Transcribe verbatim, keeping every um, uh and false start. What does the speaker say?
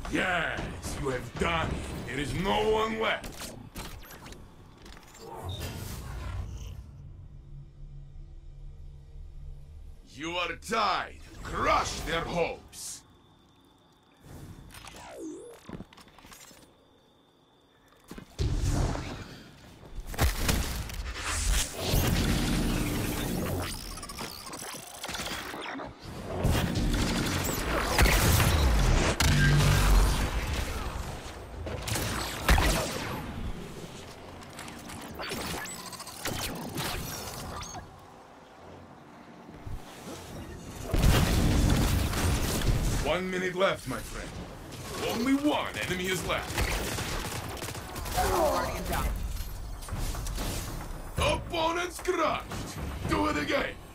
Yes, you have done it. There is no one left. You are tied. Crush their hopes. One minute left, my friend. Only one enemy is left. Guardian down. Opponents crushed. Do it again.